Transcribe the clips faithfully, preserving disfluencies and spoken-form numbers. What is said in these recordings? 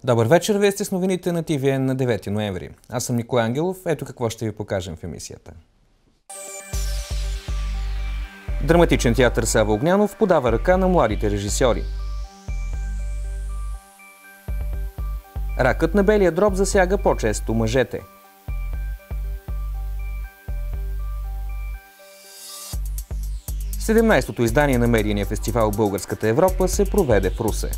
Добър вечер, вие сте с новините на Ти Ви Ен на девети ноември. Аз съм Николай Ангелов, ето какво ще ви покажем в емисията. Драматичен театър Сава Огнянов подава ръка на младите режисьори. Ракът на белия дроб засяга по-често мъжете. седемнайсетото издание на медийния фестивал Българската Европа се проведе в Русе.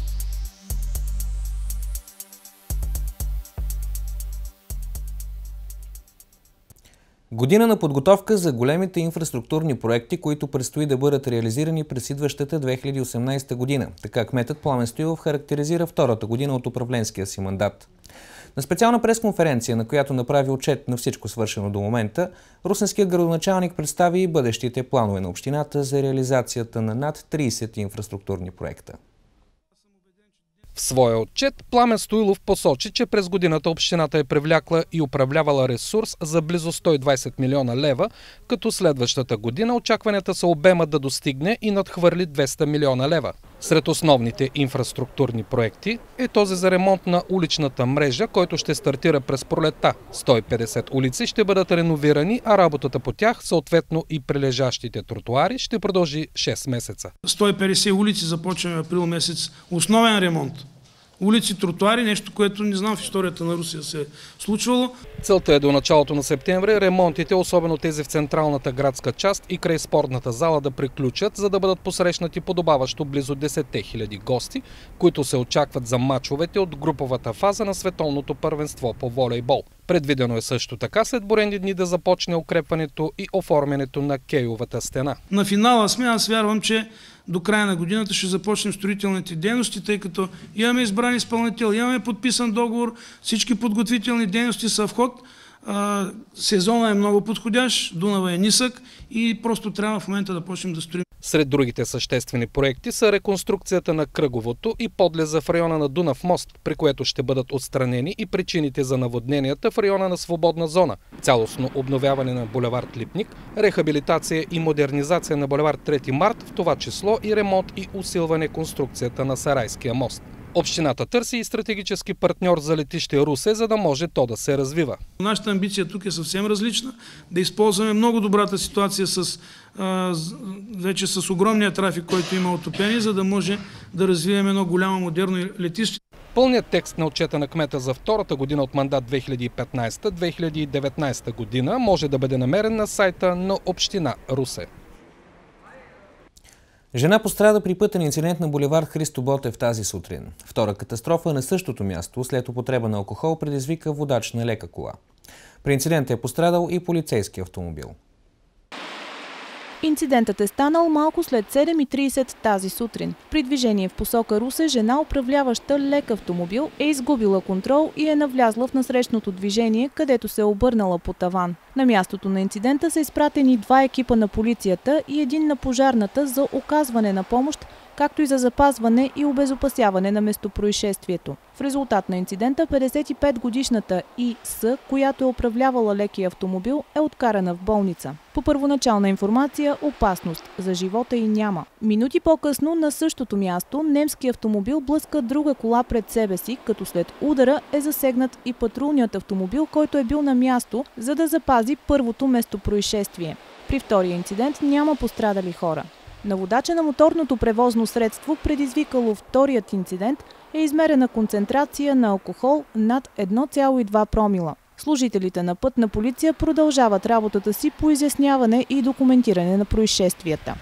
Година на подготовка за големите инфраструктурни проекти, които предстои да бъдат реализирани през идващата две хиляди и осемнайсета година. Така кметът Пламен Стоилов характеризира втората година от управленския си мандат. На специална пресконференция, на която направи отчет на всичко свършено до момента, русенският градоначалник представи и бъдещите планове на общината за реализацията на над трийсет инфраструктурни проекта. В своя отчет Пламен Стоилов посочи, че през годината общината е привлякла и управлявала ресурс за близо сто и двайсет милиона лева, като следващата година очакванията са обема да достигне и надхвърли двеста милиона лева. Сред основните инфраструктурни проекти е този за ремонт на уличната мрежа, който ще стартира през пролетта. сто и петдесет улици ще бъдат реновирани, а работата по тях, съответно и прилежащите тротуари, ще продължи шест месеца. сто и петдесет улици започваме април месец. Основен ремонт. Улици, тротуари, нещо, което не знам в историята на Русия се е случвало. Целта е до началото на септември ремонтите, особено тези в централната градска част и край спортната зала, да приключат, за да бъдат посрещнати подобаващо близо десет хиляди гости, които се очакват за мачовете от груповата фаза на световното първенство по волейбол. Предвидено е също така след броени дни да започне укрепването и оформянето на кейовата стена. На финала сме, аз вярвам, че до края на годината ще започнем строителните дейности, тъй като имаме избран изпълнител, имаме подписан договор, всички подготвителни дейности са в ход. Сезона е много подходящ, Дунава е нисък и просто трябва в момента да почнем да строим. Сред другите съществени проекти са реконструкцията на кръговото и подлеза в района на Дунав мост, при което ще бъдат отстранени и причините за наводненията в района на свободна зона, цялостно обновяване на булевард Липник, рехабилитация и модернизация на булевард Трети март, в това число и ремонт и усилване конструкцията на Сарайския мост. Общината търси и стратегически партньор за летище Русе, за да може то да се развива. Нашата амбиция тук е съвсем различна. Да използваме много добрата ситуация с, а, вече с огромния трафик, който има отопени, за да може да развием едно голямо модерно летище. Пълният текст на отчета на кмета за втората година от мандат две хиляди и петнайсета - две хиляди и деветнайсета година може да бъде намерен на сайта на Община Русе. Жена пострада при пътен инцидент на булевард Христо Ботев тази сутрин. Втора катастрофа на същото място след употреба на алкохол предизвика водач на лека кола. При инцидента е пострадал и полицейски автомобил. Инцидентът е станал малко след седем и трийсет тази сутрин. При движение в посока Русе жена, управляваща лек автомобил, е изгубила контрол и е навлязла в насрещното движение, където се е обърнала по таван. На мястото на инцидента са изпратени два екипа на полицията и един на пожарната за оказване на помощ, както и за запазване и обезопасяване на местопроизшествието. В резултат на инцидента петдесет и пет годишната И С, която е управлявала лекия автомобил, е откарана в болница. По първоначална информация, опасност за живота й няма. Минути по-късно на същото място немски автомобил блъска друга кола пред себе си, като след удара е засегнат и патрулният автомобил, който е бил на място, за да запази първото местопроизшествие. При втория инцидент няма пострадали хора. На водача на моторното превозно средство, предизвикало вторият инцидент, е измерена концентрация на алкохол над едно цяло и две промила. Служителите на Пътна полиция продължават работата си по изясняване и документиране на происшествията.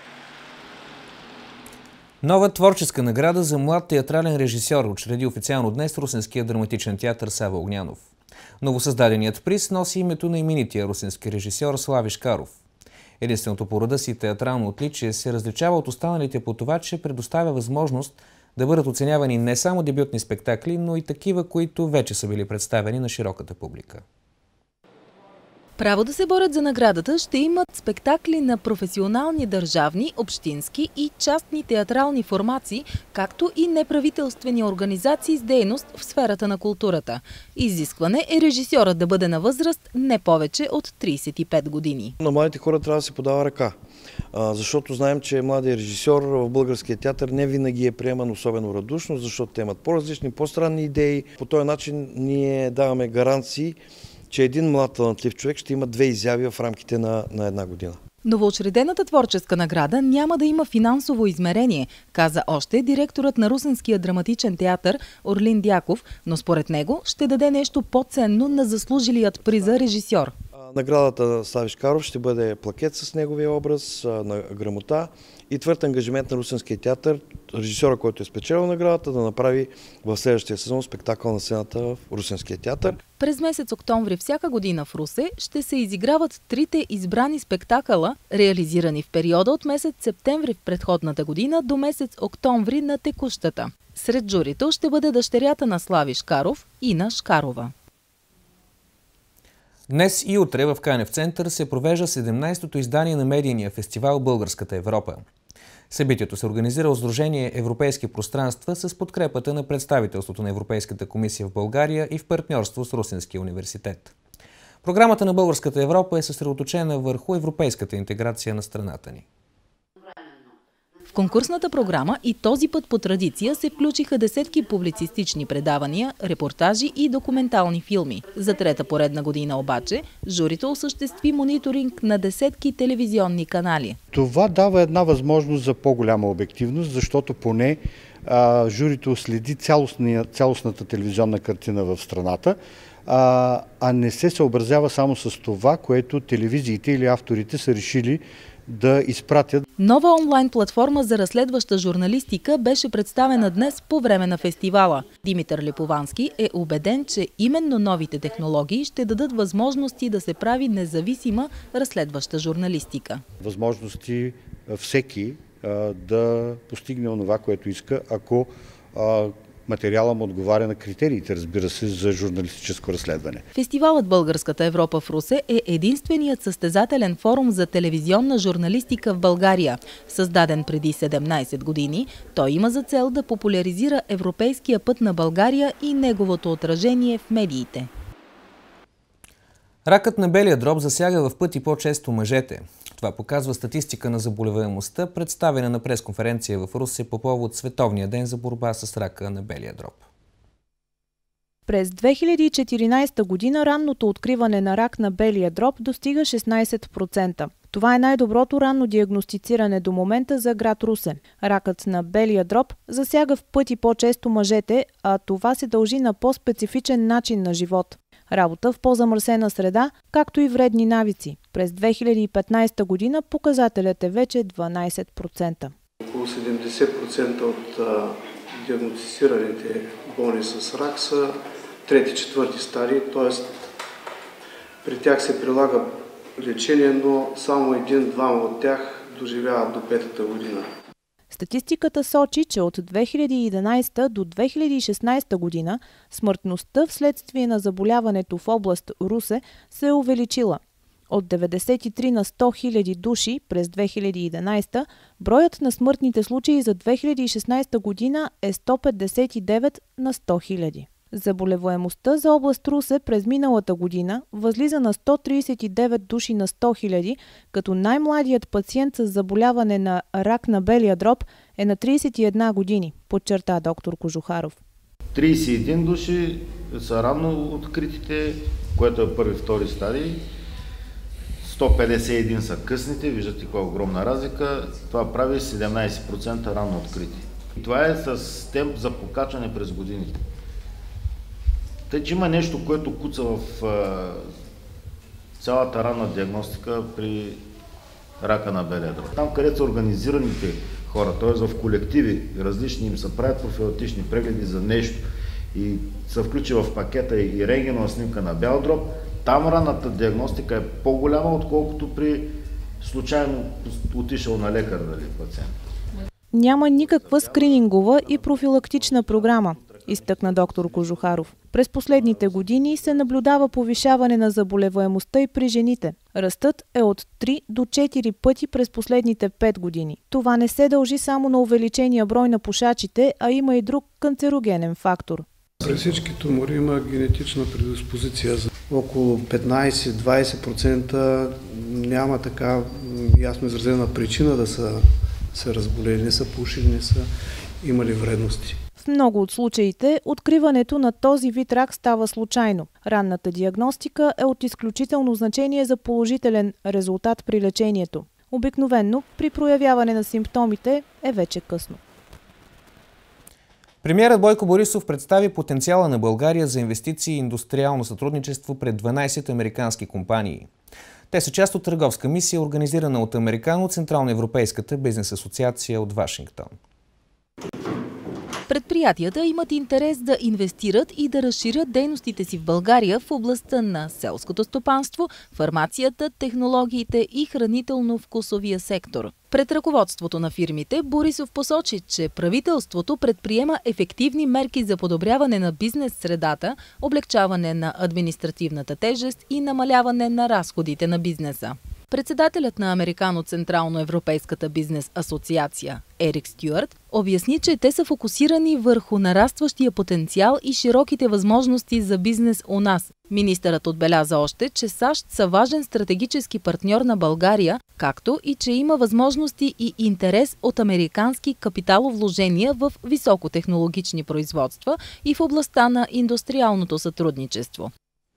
Нова творческа награда за млад театрален режисьор учреди официално днес Русенския драматичен театър Сава Огнянов. Новосъздаденият приз носи името на именития русенски режисьор Слави Шкаров. Единственото по рода си театрално отличие се различава от останалите по това, че предоставя възможност да бъдат оценявани не само дебютни спектакли, но и такива, които вече са били представени на широката публика. Право да се борят за наградата ще имат спектакли на професионални държавни, общински и частни театрални формации, както и неправителствени организации с дейност в сферата на културата. Изискване е режисьорът да бъде на възраст не повече от тридесет и пет години. На младите хора трябва да се подава ръка, защото знаем, че младият режисьор в българския театър не винаги е приеман особено радушно, защото те имат по-различни, по-странни идеи. По този начин ние даваме гаранции, че един млад талантлив човек ще има две изяви в рамките на, на една година. Новоучредената творческа награда няма да има финансово измерение, каза още директорът на Русенския драматичен театър Орлин Дяков, но според него ще даде нещо по-ценно на заслужилият приза режисьор. Наградата Слави Шкаров ще бъде плакет с неговия образ, на грамота и твърд ангажимент на Русенския театър, режисьора, който е спечелил наградата, да направи в следващия сезон спектакъл на сцената в Русенския театър. През месец октомври всяка година в Русе ще се изиграват трите избрани спектакъла, реализирани в периода от месец септември в предходната година до месец октомври на текущата. Сред журито ще бъде дъщерята на Слави Шкаров, Ина Шкарова. Днес и утре в Канев център се провежда седемнадесетото издание на медийния фестивал Българската Европа. Събитието се организира от Сдружение Европейски пространства с подкрепата на представителството на Европейската комисия в България и в партньорство с Русенския университет. Програмата на Българската Европа е съсредоточена върху европейската интеграция на страната ни. В конкурсната програма и този път по традиция се включиха десетки публицистични предавания, репортажи и документални филми. За трета поредна година обаче, журито осъществи мониторинг на десетки телевизионни канали. Това дава една възможност за по-голяма обективност, защото поне а, журито следи цялостната телевизионна картина в страната, а, а не се съобразява само с това, което телевизиите или авторите са решили да изпратят. Нова онлайн платформа за разследваща журналистика беше представена днес по време на фестивала. Димитър Липовански е убеден, че именно новите технологии ще дадат възможности да се прави независима разследваща журналистика. Възможности всеки а, да постигне онова, което иска, ако а, материалът му отговаря на критериите, разбира се, за журналистическо разследване. Фестивалът Българската Европа в Русе е единственият състезателен форум за телевизионна журналистика в България. Създаден преди седемнадесет години, той има за цел да популяризира европейския път на България и неговото отражение в медиите. Ракът на белия дроб засяга в пъти по-често мъжете. Това показва статистика на заболеваемостта, представена на пресконференция в Русе по повод Световния ден за борба с рака на белия дроб. През две хиляди и четиринадесета година ранното откриване на рак на белия дроб достига шестнадесет процента. Това е най-доброто ранно диагностициране до момента за град Русе. Ракът на белия дроб засяга в пъти по-често мъжете, а това се дължи на по-специфичен начин на живот. Работа в по-замърсена среда, както и вредни навици. През две хиляди и петнадесета година показателят е вече дванадесет процента. Около седемдесет процента от а, диагностицираните болни с рак са трети-четвърти стадии, т.е. при тях се прилага лечение, но само един-двама от тях доживяват до петата година. Статистиката сочи, че от две хиляди и единадесета до две хиляди и шестнадесета година смъртността вследствие на заболяването в област Русе се е увеличила. От деветдесет и три на сто хиляди души през две хиляди и единадесета, броят на смъртните случаи за две хиляди и шестнадесета година е сто петдесет и девет на сто хиляди. Заболеваемостта за област Русе през миналата година възлиза на сто тридесет и девет души на сто хиляди, като най-младият пациент с заболяване на рак на белия дроб е на тридесет и една години, подчерта доктор Кожухаров. тридесет и един души са рано откритите, което е първи, втори стадий. сто петдесет и един са късните, виждате каква огромна разлика. Това прави седемнадесет процента рано открити. И това е с темп за покачване през годините. Тъй, че има нещо, което куца в а, цялата ранна диагностика при рака на белия дроб. Там, където са организираните хора, т.е. в колективи, различни им се правят профилактични прегледи за нещо и се включи в пакета и рентгенова снимка на бял дроб, там ранната диагностика е по-голяма, отколкото при случайно отишъл на лекар, дали пациент. Няма никаква скринингова и профилактична програма. изтъкна доктор Кожухаров. През последните години се наблюдава повишаване на заболеваемостта и при жените. Ръстът е от три до четири пъти през последните пет години. Това не се дължи само на увеличения брой на пушачите, а има и друг канцерогенен фактор. При всички тумори има генетична предиспозиция. За около петнайсет до двайсет процента няма така ясно изразена причина да са се разболели, не са пушили, не са имали вредности. В много от случаите откриването на този вид рак става случайно. Ранната диагностика е от изключително значение за положителен резултат при лечението. Обикновенно при проявяване на симптомите е вече късно. Премиерът Бойко Борисов представи потенциала на България за инвестиции и индустриално сътрудничество пред дванайсет американски компании. Те са част от търговска мисия, организирана от Американо, Централноевропейската бизнес асоциация от Вашингтон. Предприятията имат интерес да инвестират и да разширят дейностите си в България в областта на селското стопанство, фармацията, технологиите и хранително-вкусовия сектор. Пред ръководството на фирмите Борисов посочи, че правителството предприема ефективни мерки за подобряване на бизнес средата, облегчаване на административната тежест и намаляване на разходите на бизнеса. Председателят на Американо Централно-европейската бизнес асоциация Ерик Стюарт обясни, че те са фокусирани върху нарастващия потенциал и широките възможности за бизнес у нас. Министърът отбеляза още, че САЩ са важен стратегически партньор на България, както и че има възможности и интерес от американски капиталовложения в високотехнологични производства и в областта на индустриалното сътрудничество.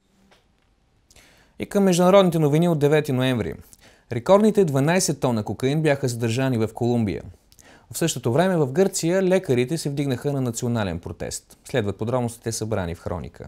И към международните новини от девети ноември. Рекордните дванайсет тона кокаин бяха задържани в Колумбия. В същото време в Гърция лекарите се вдигнаха на национален протест. Следват подробностите, събрани в Хроника.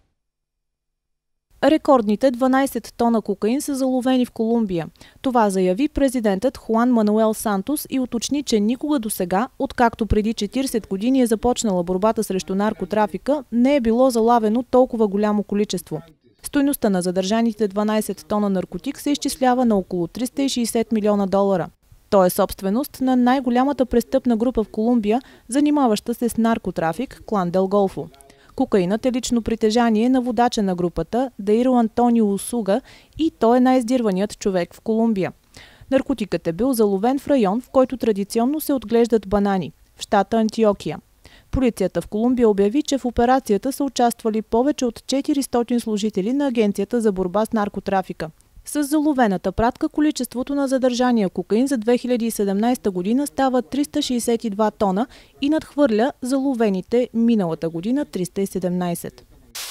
Рекордните дванайсет тона кокаин са заловени в Колумбия. Това заяви президентът Хуан Мануел Сантос и уточни, че никога досега, откакто преди четирийсет години е започнала борбата срещу наркотрафика, не е било залавено толкова голямо количество. Стойността на задържаните дванайсет тона наркотик се изчислява на около триста и шейсет милиона долара. То е собственост на най-голямата престъпна група в Колумбия, занимаваща се с наркотрафик – клан Дел Голфо. Кокаинът е лично притежание на водача на групата Дейро Антонио Усуга и той е най-издирваният човек в Колумбия. Наркотикът е бил заловен в район, в който традиционно се отглеждат банани – в щата Антиокия. Полицията в Колумбия обяви, че в операцията са участвали повече от четиристотин служители на Агенцията за борба с наркотрафика. С заловената пратка количеството на задържания кокаин за две хиляди и седемнайсета година става триста шейсет и два тона и надхвърля заловените миналата година триста и седемнайсет.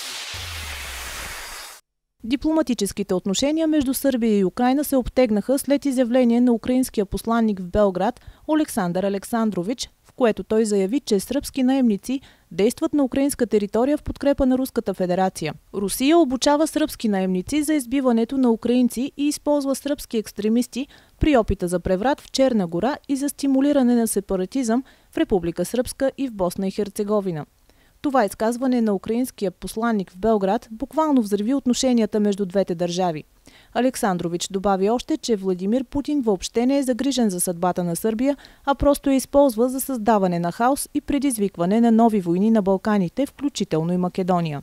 Дипломатическите отношения между Сърбия и Украйна се обтегнаха след изявление на украинския посланник в Белград Олександър Александрович, в което той заяви, че сръбски наемници действат на украинска територия в подкрепа на Руската федерация. Русия обучава сръбски наемници за избиването на украинци и използва сръбски екстремисти при опита за преврат в Черна гора и за стимулиране на сепаратизъм в Република Сръбска и в Босна и Херцеговина. Това изказване на украинския посланник в Белград буквално взриви отношенията между двете държави. Александрович добави още, че Владимир Путин въобще не е загрижен за съдбата на Сърбия, а просто я използва за създаване на хаос и предизвикване на нови войни на Балканите, включително и Македония.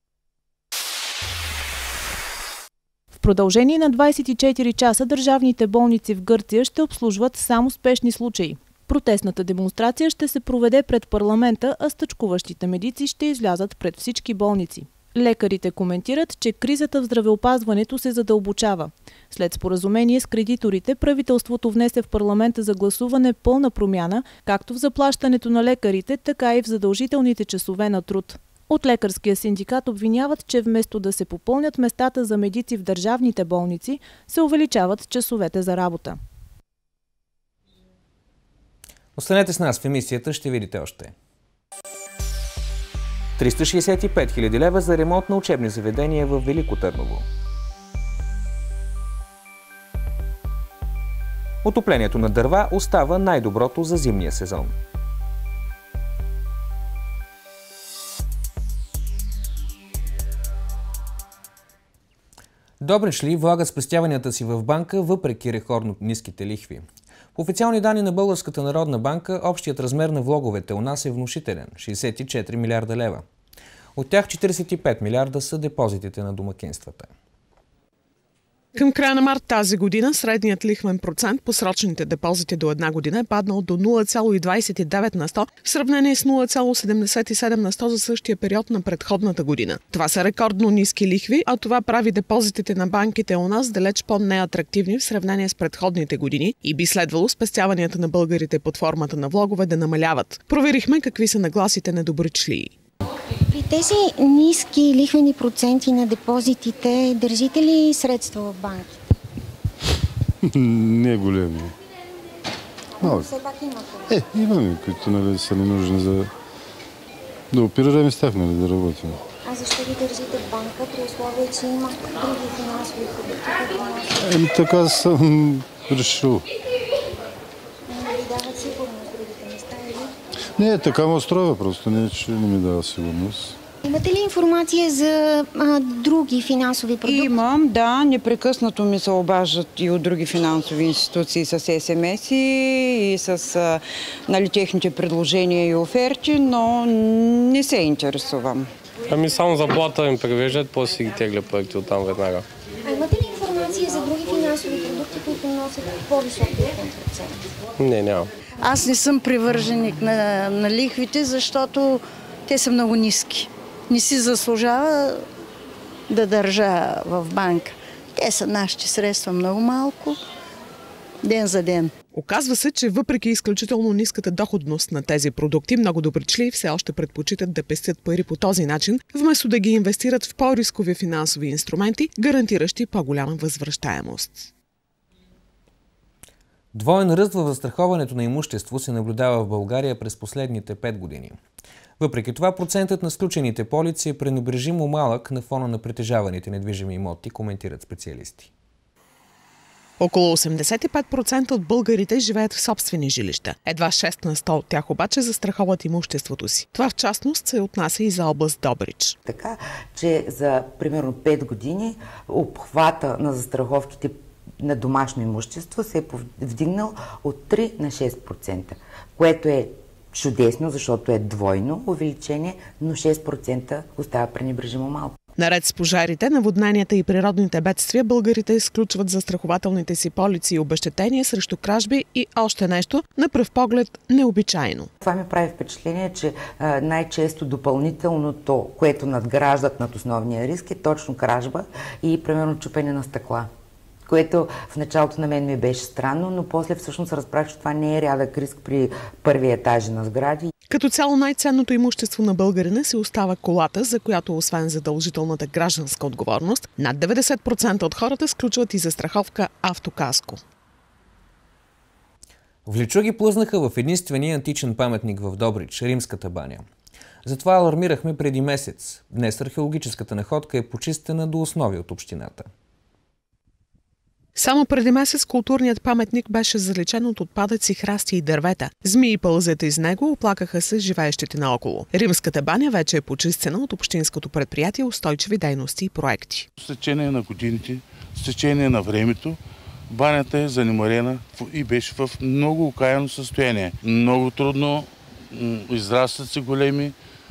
В продължение на двайсет и четири часа държавните болници в Гърция ще обслужват само спешни случаи. Протестната демонстрация ще се проведе пред парламента, а стачкуващите медици ще излязат пред всички болници. Лекарите коментират, че кризата в здравеопазването се задълбочава. След споразумение с кредиторите, правителството внесе в парламента за гласуване пълна промяна, както в заплащането на лекарите, така и в задължителните часове на труд. От лекарския синдикат обвиняват, че вместо да се попълнят местата за медици в държавните болници, се увеличават часовете за работа. Останете с нас в емисията, ще видите още. триста шейсет и пет хиляди лева за ремонт на учебни заведения в Велико Търново. Отоплението на дърва остава най-доброто за зимния сезон. Добричли влагат спестяванията си в банка въпреки рекордно ниските лихви. По официални данни на Българската народна банка, общият размер на влоговете у нас е внушителен – шейсет и четири милиарда лева. От тях четиридесет и пет милиарда са депозитите на домакинствата. Към края на март тази година средният лихвен процент по срочните депозити до една година е паднал до нула цяло двадесет и девет на сто в сравнение с нула цяло седемдесет и седем на сто за същия период на предходната година. Това са рекордно ниски лихви, а това прави депозитите на банките у нас далеч по-неатрактивни в сравнение с предходните години и би следвало спестяванията на българите под формата на влогове да намаляват. Проверихме какви са нагласите на добричли. При тези ниски лихвени проценти на депозитите, държите ли средства в банките? Не големи. Но все пак имате. Е, имаме, които нали, са ни нужни за да оперираме с тях, нали, да работим. А защо ги държите в банка, при условие, че има други финансови продукти? Еми, така съм решил. Не ви дават сигурност другите места, или? Не, така ме устроя просто, не, че не ми дава сигурност. Имате ли информация за а, други финансови продукти? Имам, да. Непрекъснато ми се обаждат и от други финансови институции с ес ем ес-и и с а, нали, техните предложения и оферти, но не се интересувам. Ами само заплата им превеждат, после си ги тегля проекти оттам веднага. А имате ли информация за други финансови продукти, които носят по-висок лихвен процент? Не, няма. Аз не съм привърженик на, на лихвите, защото те са много ниски. Не си заслужава да държа в банка. Те са нашите средства много малко, ден за ден. Оказва се, че въпреки изключително ниската доходност на тези продукти, много добричли все още предпочитат да пестят пари по този начин, вместо да ги инвестират в по-рискови финансови инструменти, гарантиращи по-голяма възвръщаемост. Двоен ръст във застраховането на имущество се наблюдава в България през последните пет години. Въпреки това, процентът на сключените полици е пренебрежимо малък на фона на притежаваните недвижими имоти, коментират специалисти. Около осемдесет и пет процента от българите живеят в собствени жилища. Едва шест на сто от тях обаче застраховат имуществото си. Това в частност се отнася и за област Добрич. Така, че за примерно пет години обхвата на застраховките на домашно имущество се е вдигнал от три на шест процента, което е чудесно, защото е двойно увеличение, но шест процента остава пренебрежимо малко. Наред с пожарите, наводненията и природните бедствия, българите изключват застрахователните си полици и обезщетения срещу кражби и още нещо, на пръв поглед, необичайно. Това ми прави впечатление, че най-често допълнителното, което надграждат над основния риск, е точно кражба и примерно чупене на стъкла. Което в началото на мен ми беше странно, но после всъщност разбрах, че това не е рядък риск при първи етажи на сгради. Като цяло най-ценното имущество на българина се остава колата, за която освен задължителната гражданска отговорност, над деветдесет процента от хората сключват и застраховка автокаско. Вличуги плъзнаха в единствения античен паметник в Добрич – Римската баня. Затова алармирахме преди месец. Днес археологическата находка е почистена до основи от общината. Само преди месец културният паметник беше заличен от отпадъци, храсти и дървета. Змии пълзят из него, оплакаха се живеещите наоколо. Римската баня вече е почистена от общинското предприятие Устойчиви дейности и проекти. С течение на годините, с течение на времето, банята е занемарена и беше в много окаяно състояние. Много трудно, израстват се големи,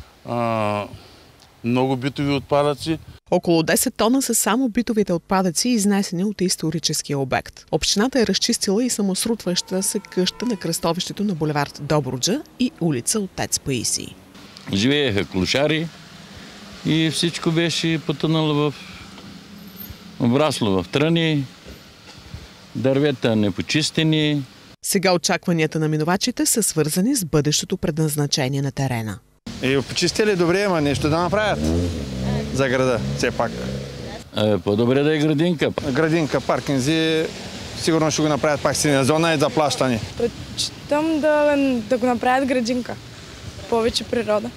много битови отпадъци. Около десет тона са само битовите отпадъци, изнесени от историческия обект. Общината е разчистила и самосрутваща се къща на кръстовището на булевард Добруджа и улица Отец Паисий. Живееха клошари и всичко беше потънало в обрасло в тръни, дървета непочистени. Сега очакванията на минувачите са свързани с бъдещото предназначение на терена. И почистили добре, ама нещо да направят за града, все пак. Е, по-добре да е градинка. Градинка, паркинзи, сигурно ще го направят пак синя зона и заплащани. Предпочитам да, да го направят градинка. Повече природа.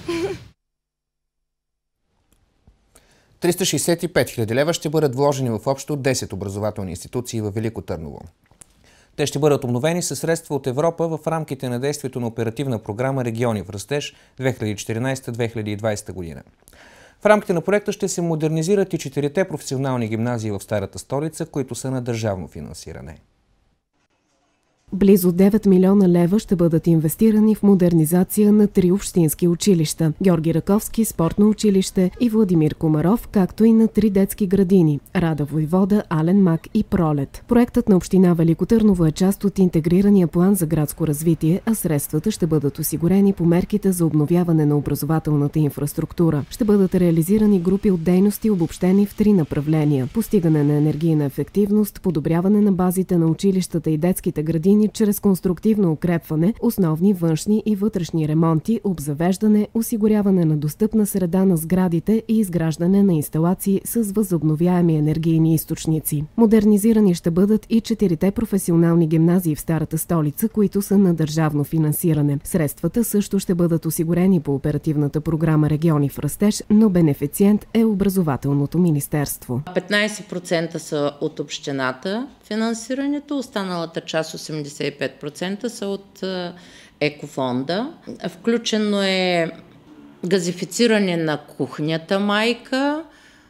триста шейсет и пет хиляди лева ще бъдат вложени в общо десет образователни институции във Велико Търново. Те ще бъдат обновени със средства от Европа в рамките на действието на оперативна програма Региони в растеж две хиляди и четиринадесета - две хиляди и двадесета година. В рамките на проекта ще се модернизират и четирите професионални гимназии в Старата столица, които са на държавно финансиране. Близо девет милиона лева ще бъдат инвестирани в модернизация на три общински училища – Георги Раковски, спортно училище и Владимир Комаров, както и на три детски градини – Рада Войвода, Ален Мак и Пролет. Проектът на община Велико Търново е част от интегрирания план за градско развитие, а средствата ще бъдат осигурени по мерките за обновяване на образователната инфраструктура. Ще бъдат реализирани групи от дейности, обобщени в три направления – постигане на енергийна ефективност, подобряване на базите на училищата и детските градини чрез конструктивно укрепване, основни външни и вътрешни ремонти, обзавеждане, осигуряване на достъпна среда на сградите и изграждане на инсталации с възобновяеми енергийни източници. Модернизирани ще бъдат и четирите професионални гимназии в Старата столица, които са на държавно финансиране. Средствата също ще бъдат осигурени по оперативната програма Региони в растеж, но бенефициент е образователното министерство. петнайсет процента са от общината финансирането, останалата част осемдесет и пет процента са от екофонда. Включено е газифициране на кухнята майка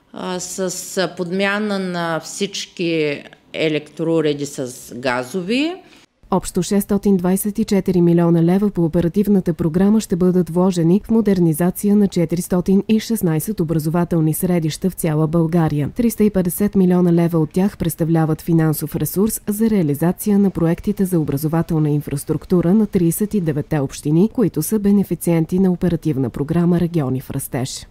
с подмяна на всички електроуреди с газови. Общо шестстотин двайсет и четири милиона лева по оперативната програма ще бъдат вложени в модернизация на четиристотин и шестнайсет образователни средища в цяла България. триста и петдесет милиона лева от тях представляват финансов ресурс за реализация на проектите за образователна инфраструктура на трийсет и деветте общини, които са бенефициенти на оперативна програма Региони в растеж.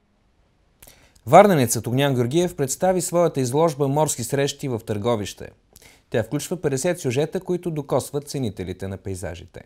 Варненецът Огнян Георгиев представи своята изложба «Морски срещи» в Търговище. Тя включва петдесет сюжета, които докосват ценителите на пейзажите.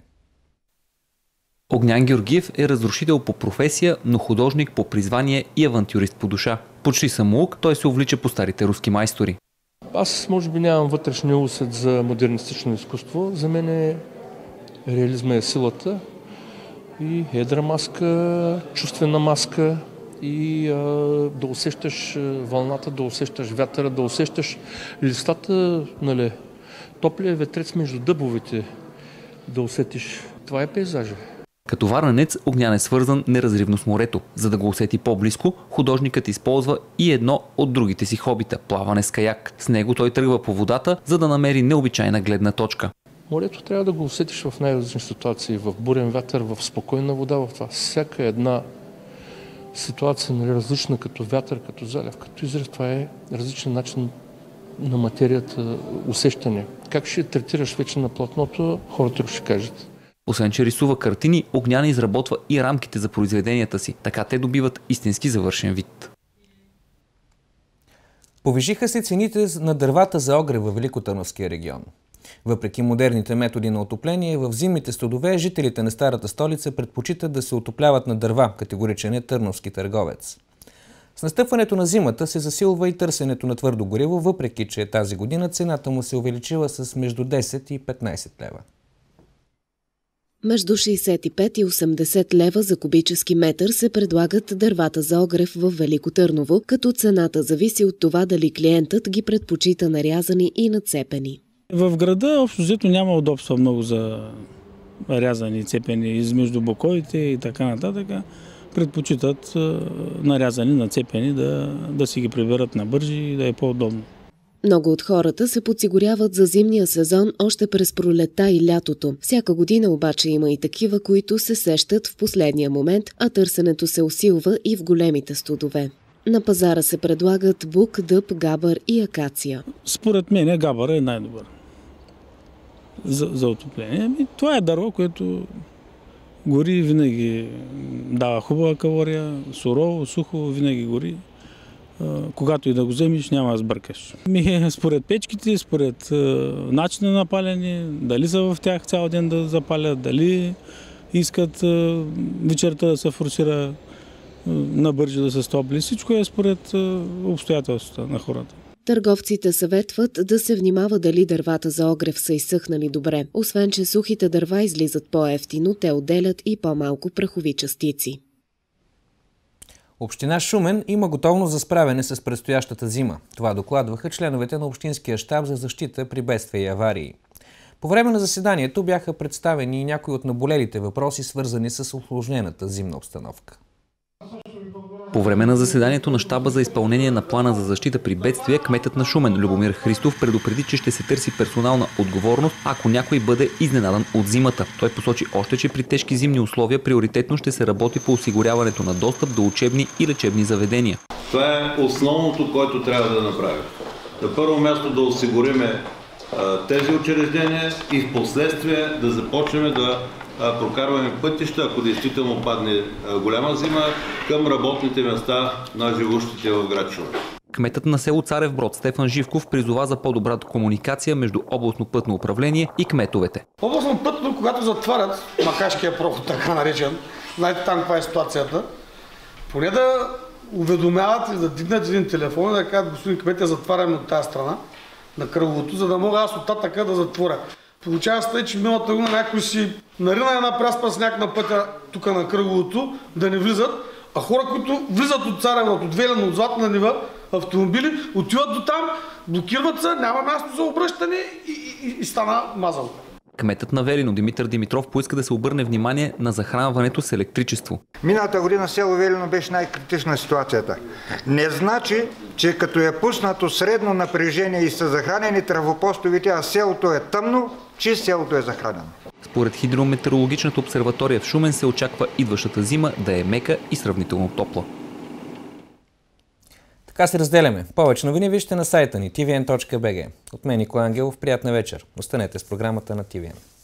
Огнян Георгиев е разрушител по професия, но художник по призвание и авантюрист по душа. Почти самоук, той се увлича по старите руски майстори. Аз може би нямам вътрешния усет за модернистично изкуство. За мен е реализма е силата и едра маска, чувствена маска и а, да усещаш вълната, да усещаш вятъра, да усещаш листата, нали, топлия ветрец между дъбовете, да усетиш. Това е пейзажа. Като варненец, Огнян е свързан неразривно с морето. За да го усети по-близко, художникът използва и едно от другите си хобита – плаване с каяк. С него той тръгва по водата, за да намери необичайна гледна точка. Морето трябва да го усетиш в най-различни ситуации, в бурен вятър, в спокойна вода, в това. Всяка една ситуация, нали, различна като вятър, като залив, като израз, това е различен начин на материята, усещане. Как ще третираш вече на платното, хората ще кажат. Освен че рисува картини, Огнян изработва и рамките за произведенията си. Така те добиват истински завършен вид. Повишиха се цените на дървата за огрев във Великотърновския регион. Въпреки модерните методи на отопление, в зимните студове жителите на Старата столица предпочитат да се отопляват на дърва, категоричен е търновски търговец. С настъпването на зимата се засилва и търсенето на твърдо гориво, въпреки че тази година цената му се увеличила с между десет и петнайсет лева. Между шейсет и пет и осемдесет лева за кубически метър се предлагат дървата за огрев в Велико Търново, като цената зависи от това дали клиентът ги предпочита нарязани и нацепени. В града общо взето няма удобства много за рязани и цепени измежду бокоите и така нататък. Предпочитат нарязани, нацепени да, да си ги приберат на бържи и да е по-удобно. Много от хората се подсигуряват за зимния сезон още през пролетта и лятото. Всяка година обаче има и такива, които се сещат в последния момент, а търсенето се усилва и в големите студове. На пазара се предлагат бук, дъб, габър и акация. Според мен габър е най-добър за, за отопление. Ами, това е дърво, което гори, винаги дава хубава калория, сурово, сухо, винаги гори. Когато и да го вземеш, няма да сбъркаш. Ми, според печките, според начина на палене, дали са в тях цял ден да запалят, дали искат вечерта да се форсира на бържи да се стопли. Всичко е според обстоятелствата на хората. Търговците съветват да се внимава дали дървата за огрев са изсъхнали добре. Освен че сухите дърва излизат по-евтино, те отделят и по-малко прахови частици. Община Шумен има готовност за справяне с предстоящата зима. Това докладваха членовете на Общинския щаб за защита при бедствия и аварии. По време на заседанието бяха представени и някои от наболелите въпроси, свързани с усложнената зимна обстановка. По време на заседанието на щаба за изпълнение на плана за защита при бедствия, кметът на Шумен Любомир Христов предупреди, че ще се търси персонална отговорност, ако някой бъде изненадан от зимата. Той посочи още, че при тежки зимни условия приоритетно ще се работи по осигуряването на достъп до учебни и лечебни заведения. Това е основното, което трябва да направим. На първо място да осигуриме а, тези учреждения и в последствие да започнем да а, прокарваме пътища, ако действително падне а, голяма зима, към работните места на живущите в град Шумен. Кметът на село Царев Брод Стефан Живков призова за по-добрата комуникация между областно пътно управление и кметовете. Областно пътно, когато затварят Макашкия проход, така наречен, знаете там каква е ситуацията, поне да уведомяват и да дигнат един телефон и да кажат: господин кмет, затваряме от тази страна на кръговото, за да мога аз оттатъка да затворя. Получава се, че миналата година някой си нарина една праспа сняг на пътя тук на кръговото, да не влизат, а хора, които влизат от Царев, от Велено, от Златна нива, автомобили, отиват до там, блокират се, няма място за обръщане и, и, и стана мазал. Кметът на Велино Димитър Димитров поиска да се обърне внимание на захранването с електричество. Миналата година село Велино беше най-критична ситуацията. Не значи, че като е пуснато средно напрежение и са захранени травопостовите, а селото е тъмно, че селото е захранено. Според хидрометеорологичната обсерватория в Шумен се очаква идващата зима да е мека и сравнително топла. Така се разделяме. Повече новини вижте на сайта ни ти ви ен точка би джи. От мен Николай Ангелов, приятна вечер. Останете с програмата на ти ви ен.